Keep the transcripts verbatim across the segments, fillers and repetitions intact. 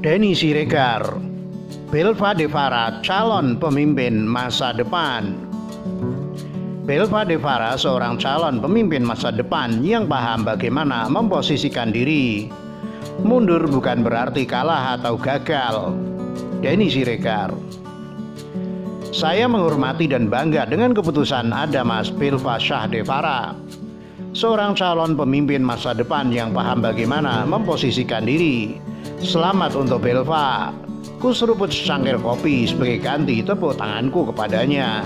Denny Siregar, Belva Devara calon pemimpin masa depan. Belva Devara seorang calon pemimpin masa depan yang paham bagaimana memposisikan diri. Mundur bukan berarti kalah atau gagal. Denny Siregar. Saya menghormati dan bangga dengan keputusan ada Mas Belva Syah Devara, seorang calon pemimpin masa depan yang paham bagaimana memposisikan diri. Selamat untuk Belva. Ku seruput secangkir kopi sebagai ganti tepuk tanganku kepadanya.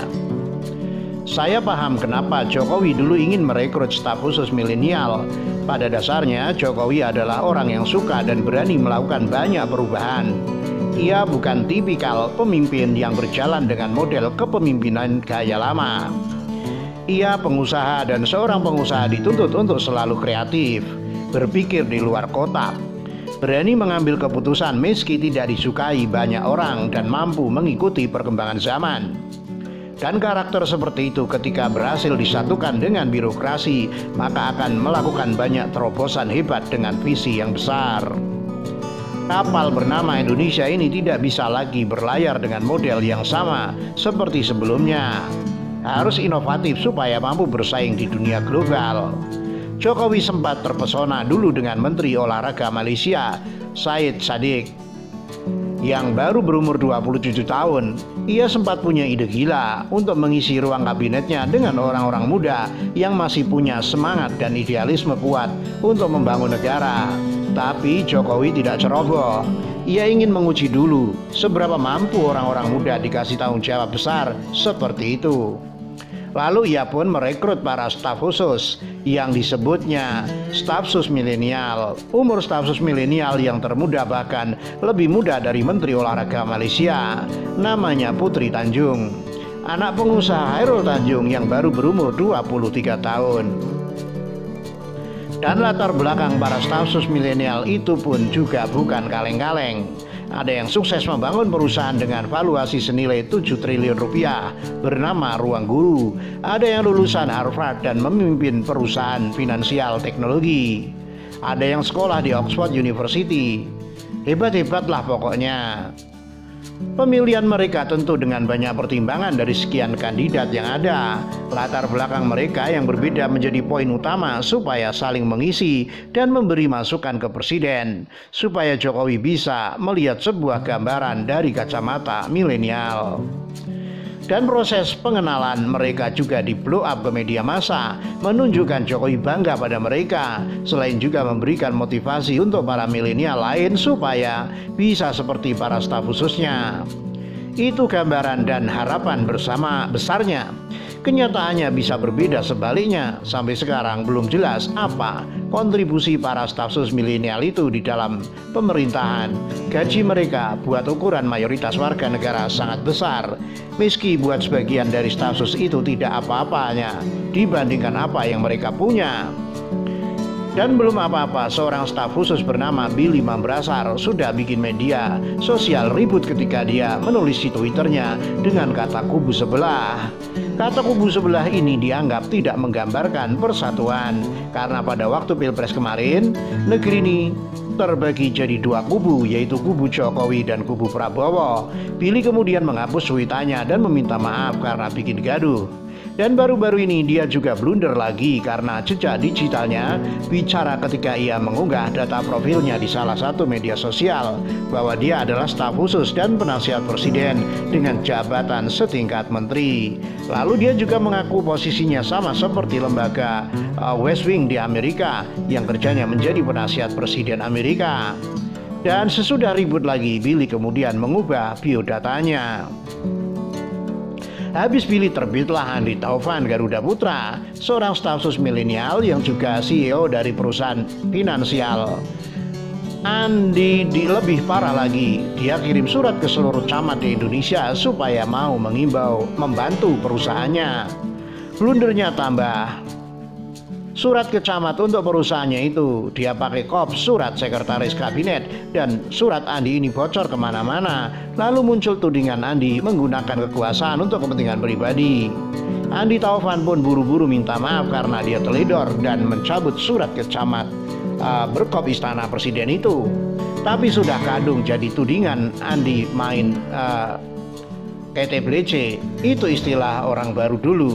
Saya paham kenapa Jokowi dulu ingin merekrut staf khusus milenial. Pada dasarnya Jokowi adalah orang yang suka dan berani melakukan banyak perubahan. Ia bukan tipikal pemimpin yang berjalan dengan model kepemimpinan gaya lama. Ia pengusaha, dan seorang pengusaha dituntut untuk selalu kreatif, berpikir di luar kotak, berani mengambil keputusan meski tidak disukai banyak orang, dan mampu mengikuti perkembangan zaman. Dan karakter seperti itu ketika berhasil disatukan dengan birokrasi, maka akan melakukan banyak terobosan hebat dengan visi yang besar. Kapal bernama Indonesia ini tidak bisa lagi berlayar dengan model yang sama seperti sebelumnya. Harus inovatif supaya mampu bersaing di dunia global. Jokowi sempat terpesona dulu dengan Menteri Olahraga Malaysia, Syed Saddiq, yang baru berumur dua puluh tujuh tahun. Ia sempat punya ide gila untuk mengisi ruang kabinetnya dengan orang-orang muda yang masih punya semangat dan idealisme kuat untuk membangun negara. Tapi Jokowi tidak ceroboh. Ia ingin menguji dulu seberapa mampu orang-orang muda dikasih tanggung jawab besar seperti itu. Lalu ia pun merekrut para staf khusus yang disebutnya staf khusus milenial. Umur staf khusus milenial yang termuda bahkan lebih muda dari Menteri Olahraga Malaysia, namanya Putri Tanjung, anak pengusaha Hairul Tanjung yang baru berumur dua puluh tiga tahun. Dan latar belakang para staf khusus milenial itu pun juga bukan kaleng-kaleng. Ada yang sukses membangun perusahaan dengan valuasi senilai tujuh triliun rupiah bernama Ruang Guru. Ada yang lulusan Harvard dan memimpin perusahaan finansial teknologi. Ada yang sekolah di Oxford University. Hebat-hebatlah pokoknya. Pemilihan mereka tentu dengan banyak pertimbangan dari sekian kandidat yang ada. Latar belakang mereka yang berbeda menjadi poin utama supaya saling mengisi dan memberi masukan ke presiden, supaya Jokowi bisa melihat sebuah gambaran dari kacamata milenial. Dan proses pengenalan mereka juga di blow up ke media massa, menunjukkan Jokowi bangga pada mereka, selain juga memberikan motivasi untuk para milenial lain supaya bisa seperti para staf khususnya. Itu gambaran dan harapan bersama besarnya. Kenyataannya bisa berbeda sebaliknya. Sampai sekarang belum jelas apa kontribusi para staf khusus milenial itu di dalam pemerintahan. Gaji mereka buat ukuran mayoritas warga negara sangat besar, meski buat sebagian dari staf khusus itu tidak apa-apanya dibandingkan apa yang mereka punya. Dan belum apa-apa, seorang staf khusus bernama Billy Mambrasar sudah bikin media sosial ribut ketika dia menulis di Twitternya dengan kata kubu sebelah. Kata kubu sebelah ini dianggap tidak menggambarkan persatuan, karena pada waktu Pilpres kemarin, negeri ini terbagi jadi dua kubu, yaitu kubu Jokowi dan kubu Prabowo. Billy kemudian menghapus tweetannya dan meminta maaf karena bikin gaduh. Dan baru-baru ini dia juga blunder lagi karena jejak digitalnya bicara ketika ia mengunggah data profilnya di salah satu media sosial bahwa dia adalah staf khusus dan penasihat presiden dengan jabatan setingkat menteri. Lalu dia juga mengaku posisinya sama seperti lembaga uh, West Wing di Amerika yang kerjanya menjadi penasihat presiden Amerika. Dan sesudah ribut lagi, Billy kemudian mengubah biodatanya. Habis Billy terbitlah Andi Taufan Garuda Putra, seorang staf khusus milenial yang juga C E O dari perusahaan finansial. Andi di lebih parah lagi, dia kirim surat ke seluruh camat di Indonesia supaya mau mengimbau membantu perusahaannya. Blundernya tambah. Surat ke camat untuk perusahaannya itu dia pakai kop surat sekretaris kabinet, dan surat Andi ini bocor kemana-mana. Lalu muncul tudingan Andi menggunakan kekuasaan untuk kepentingan pribadi. Andi Taufan pun buru-buru minta maaf karena dia teledor dan mencabut surat ke camat uh, berkop istana presiden itu. tapi sudah kadung jadi tudingan Andi main uh, K T B C. Itu istilah orang baru dulu.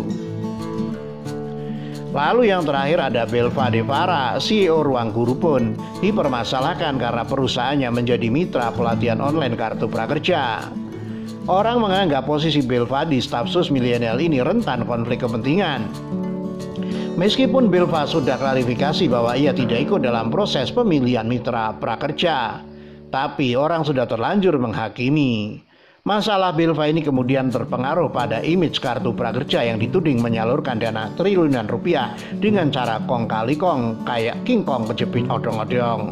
Lalu yang terakhir ada Belva Devara, C E O Ruang Guru pun dipermasalahkan karena perusahaannya menjadi mitra pelatihan online Kartu Prakerja. Orang menganggap posisi Belva di staf sus milenial ini rentan konflik kepentingan. Meskipun Belva sudah klarifikasi bahwa ia tidak ikut dalam proses pemilihan mitra prakerja, tapi orang sudah terlanjur menghakimi. Masalah Belva ini kemudian terpengaruh pada image Kartu Prakerja yang dituding menyalurkan dana triliunan rupiah dengan cara kong kali kong, kayak King Kong kejepit odong-odong.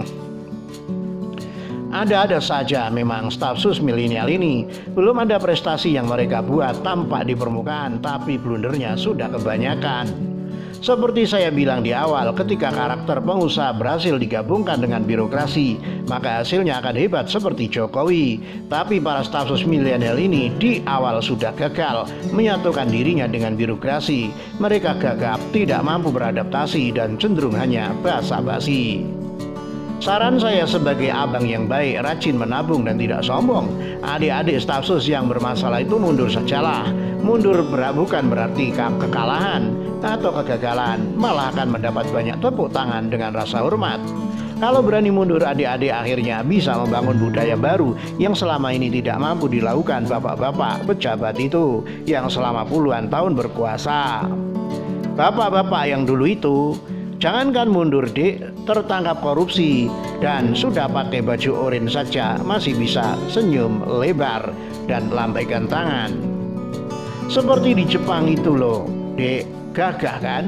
Ada-ada saja memang staf sus milenial ini belum ada prestasi yang mereka buat tampak di permukaan, tapi blundernya sudah kebanyakan. Seperti saya bilang di awal, ketika karakter pengusaha berhasil digabungkan dengan birokrasi, maka hasilnya akan hebat seperti Jokowi. Tapi para staf sus milenial ini di awal sudah gagal menyatukan dirinya dengan birokrasi. Mereka gagap, tidak mampu beradaptasi, dan cenderung hanya basa-basi. Saran saya sebagai abang yang baik, rajin menabung dan tidak sombong. Adik-adik staf sus yang bermasalah itu mundur sajalah. Mundur bukan berarti kekalahan atau kegagalan, malah akan mendapat banyak tepuk tangan dengan rasa hormat. Kalau berani mundur, adik-adik akhirnya bisa membangun budaya baru yang selama ini tidak mampu dilakukan bapak-bapak pejabat itu yang selama puluhan tahun berkuasa. Bapak-bapak yang dulu itu, jangankan mundur dek, tertangkap korupsi dan sudah pakai baju oranye saja masih bisa senyum lebar dan lambaikan tangan. Seperti di Jepang itu loh, dek, gagah kan?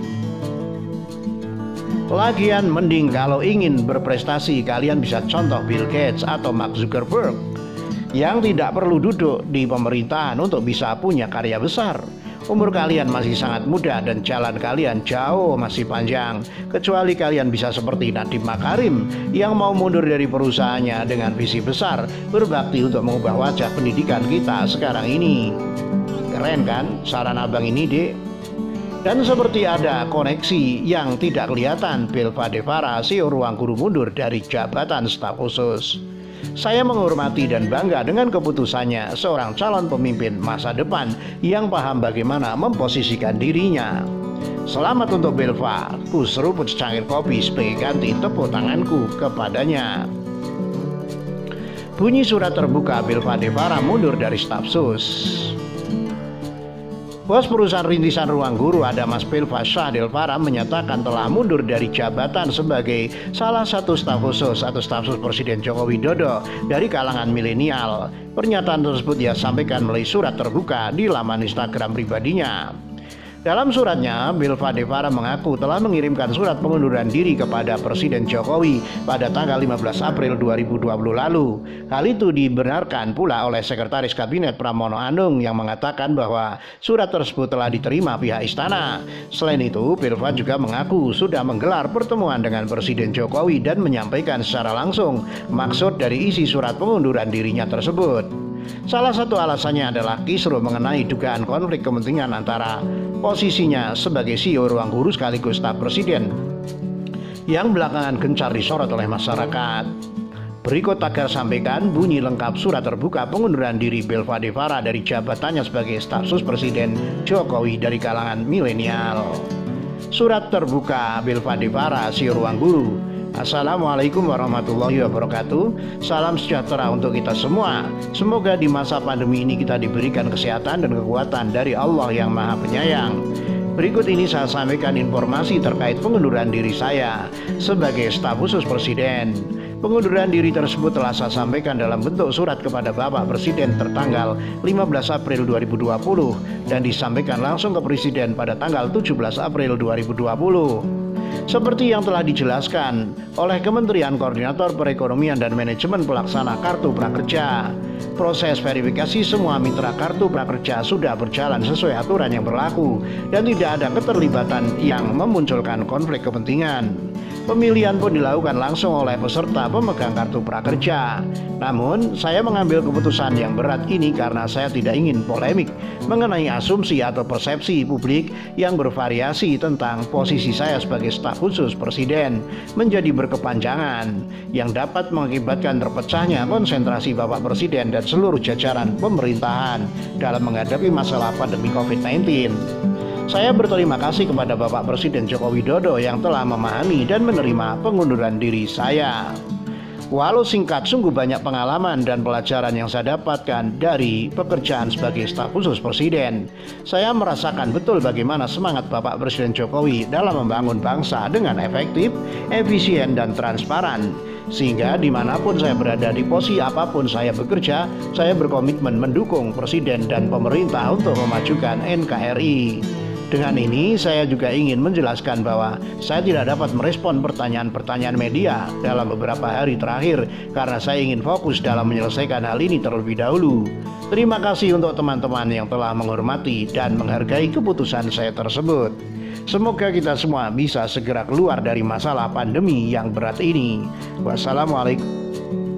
Lagian mending kalau ingin berprestasi kalian bisa contoh Bill Gates atau Mark Zuckerberg yang tidak perlu duduk di pemerintahan untuk bisa punya karya besar. Umur kalian masih sangat muda dan jalan kalian jauh masih panjang. Kecuali kalian bisa seperti Nadiem Makarim yang mau mundur dari perusahaannya dengan visi besar, berbakti untuk mengubah wajah pendidikan kita sekarang ini. Keren kan saran abang ini, dek? Dan seperti ada koneksi yang tidak kelihatan, Belva Devara, C E O Ruang Guru mundur dari jabatan staf khusus. Saya menghormati dan bangga dengan keputusannya, seorang calon pemimpin masa depan yang paham bagaimana memposisikan dirinya. Selamat untuk Belva, ku seruput secangkir kopi sebagai ganti tepuk tanganku kepadanya. Bunyi surat terbuka Belva Devara mundur dari staf sus. Bos perusahaan rintisan Ruang Guru ada Mas Belva Shah Devara menyatakan telah mundur dari jabatan sebagai salah satu staf khusus atau staf sus Presiden Joko Widodo dari kalangan milenial. Pernyataan tersebut ia sampaikan melalui surat terbuka di laman Instagram pribadinya. Dalam suratnya, Belva Devara mengaku telah mengirimkan surat pengunduran diri kepada Presiden Jokowi pada tanggal lima belas April dua ribu dua puluh lalu. Hal itu dibenarkan pula oleh Sekretaris Kabinet Pramono Anung yang mengatakan bahwa surat tersebut telah diterima pihak istana. Selain itu, Belva juga mengaku sudah menggelar pertemuan dengan Presiden Jokowi dan menyampaikan secara langsung maksud dari isi surat pengunduran dirinya tersebut. Salah satu alasannya adalah kisruh mengenai dugaan konflik kepentingan antara posisinya sebagai C E O Ruang Guru sekaligus staf presiden yang belakangan gencar disorot oleh masyarakat. Berikut agar sampaikan bunyi lengkap surat terbuka pengunduran diri Belva Devara dari jabatannya sebagai staf sus Presiden Jokowi dari kalangan milenial. Surat terbuka Belva Devara, C E O Ruang Guru. Assalamualaikum warahmatullahi wabarakatuh. Salam sejahtera untuk kita semua. Semoga di masa pandemi ini kita diberikan kesehatan dan kekuatan dari Allah yang Maha Penyayang. Berikut ini saya sampaikan informasi terkait pengunduran diri saya sebagai staf khusus Presiden. Pengunduran diri tersebut telah saya sampaikan dalam bentuk surat kepada Bapak Presiden tertanggal lima belas April dua ribu dua puluh dan disampaikan langsung ke Presiden pada tanggal tujuh belas April dua ribu dua puluh. Seperti yang telah dijelaskan oleh Kementerian Koordinator Perekonomian dan Manajemen Pelaksana Kartu Prakerja, proses verifikasi semua mitra Kartu Prakerja sudah berjalan sesuai aturan yang berlaku dan tidak ada keterlibatan yang memunculkan konflik kepentingan. Pemilihan pun dilakukan langsung oleh peserta pemegang kartu prakerja. Namun, saya mengambil keputusan yang berat ini karena saya tidak ingin polemik mengenai asumsi atau persepsi publik yang bervariasi tentang posisi saya sebagai staf khusus Presiden menjadi berkepanjangan yang dapat mengakibatkan terpecahnya konsentrasi Bapak Presiden dan seluruh jajaran pemerintahan dalam menghadapi masalah pandemi covid sembilan belas. Saya berterima kasih kepada Bapak Presiden Joko Widodo yang telah memahami dan menerima pengunduran diri saya. Walau singkat, sungguh banyak pengalaman dan pelajaran yang saya dapatkan dari pekerjaan sebagai staf khusus Presiden. Saya merasakan betul bagaimana semangat Bapak Presiden Jokowi dalam membangun bangsa dengan efektif, efisien, dan transparan. Sehingga dimanapun saya berada, di posisi apapun saya bekerja, saya berkomitmen mendukung Presiden dan pemerintah untuk memajukan N K R I. Dengan ini saya juga ingin menjelaskan bahwa saya tidak dapat merespon pertanyaan-pertanyaan media dalam beberapa hari terakhir karena saya ingin fokus dalam menyelesaikan hal ini terlebih dahulu. Terima kasih untuk teman-teman yang telah menghormati dan menghargai keputusan saya tersebut. Semoga kita semua bisa segera keluar dari masalah pandemi yang berat ini. Wassalamualaikum.